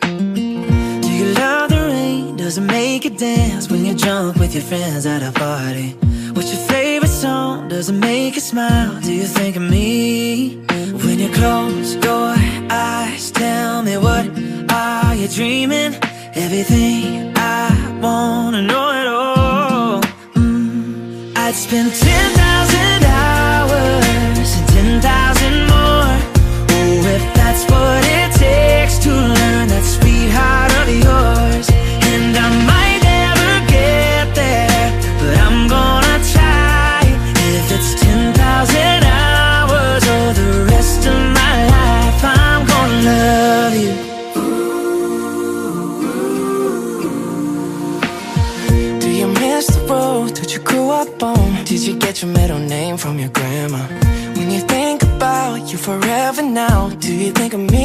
Do you love the rain? Does it make you dance when you're drunk with your friends at a party? What's your favorite song? Does it make you smile? Do you think of me? When you close your eyes, tell me, what are you dreaming? Everything I wanna know it all. I'd spend 10,000 hours and 10,000 more. Oh, if that's what it takes to learn that sweetheart of yours. And I might never get there, but I'm gonna try. If it's 10,000 hours or the rest of my life, I'm gonna love you. Do you miss the road that you grew up on? Did you get your middle name from your grandma? When you think about you forever now, do you think of me?